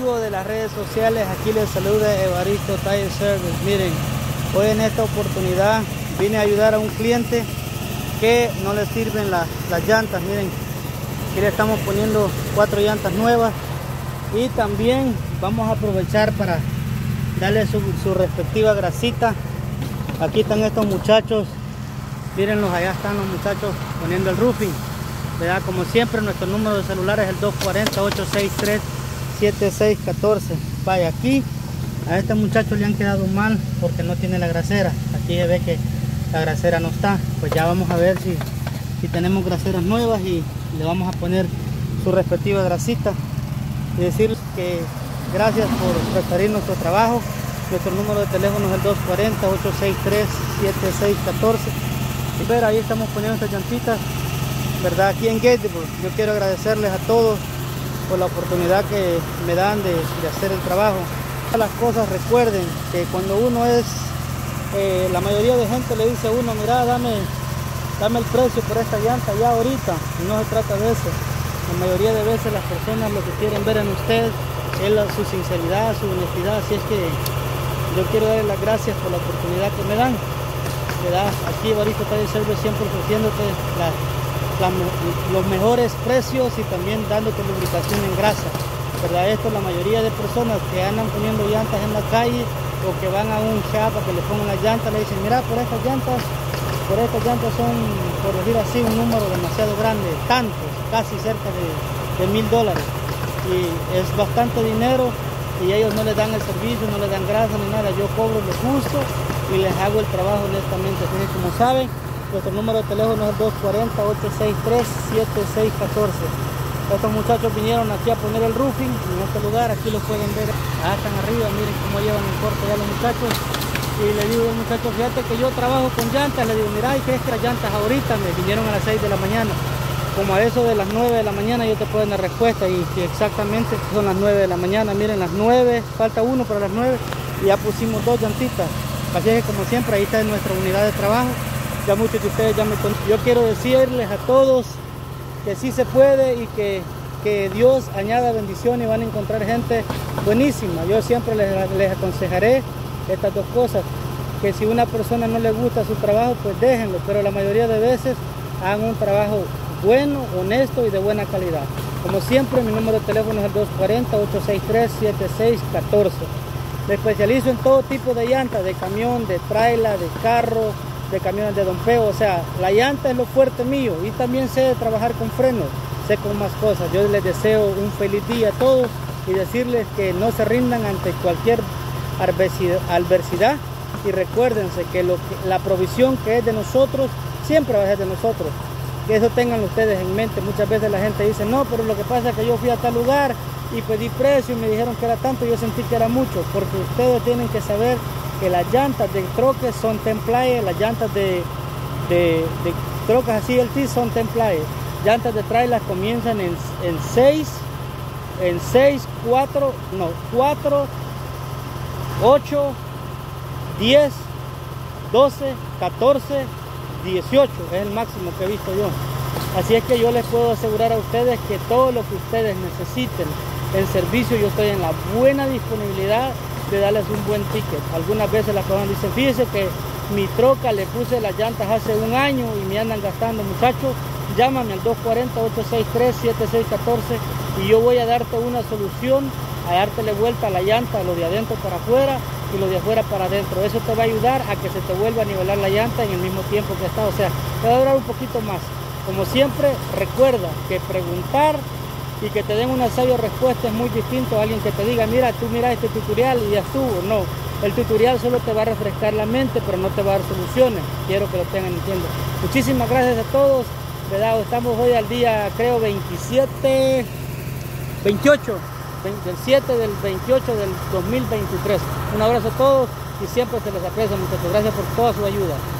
De las redes sociales, aquí les saluda Evaristo Tire Service. Miren, hoy en esta oportunidad vine a ayudar a un cliente que no le sirven las llantas. Miren, aquí le estamos poniendo 4 llantas nuevas y también vamos a aprovechar para darle su respectiva grasita. Aquí están estos muchachos, mírenlos, allá están los muchachos poniendo el roofing, ¿verdad? Como siempre, nuestro número de celular es el 240-863-7614. Vaya, aquí a este muchacho le han quedado mal porque no tiene la grasera. Aquí se ve que la grasera no está. Pues ya vamos a ver si tenemos graseras nuevas y le vamos a poner su respectiva grasita. Y decirles que gracias por preferir nuestro trabajo. Nuestro número de teléfono es el 240-863-7614. Y ver, ahí estamos poniendo estas llantitas, ¿verdad? Aquí en Gatesburg. Yo quiero agradecerles a todos por la oportunidad que me dan de hacer el trabajo. Las cosas, recuerden que cuando uno es, la mayoría de gente le dice a uno, mira, dame el precio por esta llanta ya ahorita, y no se trata de eso. La mayoría de veces las personas lo que quieren ver en usted es su sinceridad, su honestidad. Así es que yo quiero darles las gracias por la oportunidad que me dan, ¿verdad? Aquí Evaristo Tire Service siempre ofreciéndote los mejores precios y también dándote lubricación en grasa, ¿verdad? Esto, la mayoría de personas que andan poniendo llantas en la calle o que van a un shop a que le pongan las llantas, le dicen, mira, por estas llantas son, por decir así, un número demasiado grande, tantos, casi cerca de $1000, y es bastante dinero y ellos no les dan el servicio, no les dan grasa ni nada. Yo cobro lo justo y les hago el trabajo honestamente. Así que, como saben, nuestro número de teléfono es el 240-863-7614. Estos muchachos vinieron aquí a poner el roofing en este lugar. Aquí lo pueden ver, allá están arriba, miren cómo llevan el corte ya los muchachos. Y le digo al muchacho, fíjate que yo trabajo con llantas. Le digo, mira, ¿y qué es que las llantas ahorita? Me vinieron a las 6 de la mañana. Como a eso de las 9 de la mañana yo te puedo dar la respuesta, y exactamente son las 9 de la mañana. Miren, las 9, falta uno para las 9 y ya pusimos 2 llantitas. Así es que, como siempre, ahí está en nuestra unidad de trabajo. Ya muchos de ustedes ya me conocen. Yo quiero decirles a todos que sí se puede y que Dios añada bendición y van a encontrar gente buenísima. Yo siempre les aconsejaré estas dos cosas, que si una persona no le gusta su trabajo, pues déjenlo, pero la mayoría de veces hagan un trabajo bueno, honesto y de buena calidad. Como siempre, mi número de teléfono es el 240-863-7614. Me especializo en todo tipo de llantas, de camión, de trailer, de carro, de camiones de dompeo. O sea, la llanta es lo fuerte mío, y también sé trabajar con frenos, sé con más cosas. Yo les deseo un feliz día a todos y decirles que no se rindan ante cualquier adversidad, y recuérdense que la provisión que es de nosotros siempre va a ser de nosotros. Que eso tengan ustedes en mente. Muchas veces la gente dice, no, pero lo que pasa es que yo fui a tal lugar y pedí precio y me dijeron que era tanto, y yo sentí que era mucho. Porque ustedes tienen que saber que las llantas de troques son templaye, las llantas de trocas así el T son templaye. Llantas de trailer comienzan en 4, 8, 10, 12, 14, 18 es el máximo que he visto yo. Así es que yo les puedo asegurar a ustedes que todo lo que ustedes necesiten en servicio, yo estoy en la buena disponibilidad de darles un buen ticket. Algunas veces las personas dicen, fíjese que mi troca le puse las llantas hace un año y me andan gastando. Muchachos, llámame al 240-863-7614 y yo voy a darte una solución, a dártele vuelta a la llanta, lo de adentro para afuera y lo de afuera para adentro. Eso te va a ayudar a que se te vuelva a nivelar la llanta en el mismo tiempo que está. O sea, te va a durar un poquito más. Como siempre, recuerda que preguntar y que te den una sabia respuesta es muy distinto a alguien que te diga, mira, tú mira este tutorial y ya estuvo. No, el tutorial solo te va a refrescar la mente, pero no te va a dar soluciones. Quiero que lo tengan entiendo. Muchísimas gracias a todos, ¿verdad? Estamos hoy al día, creo, 28 del 7 del 28 del 2023. Un abrazo a todos y siempre se les aprecia, muchachos. Gracias por toda su ayuda.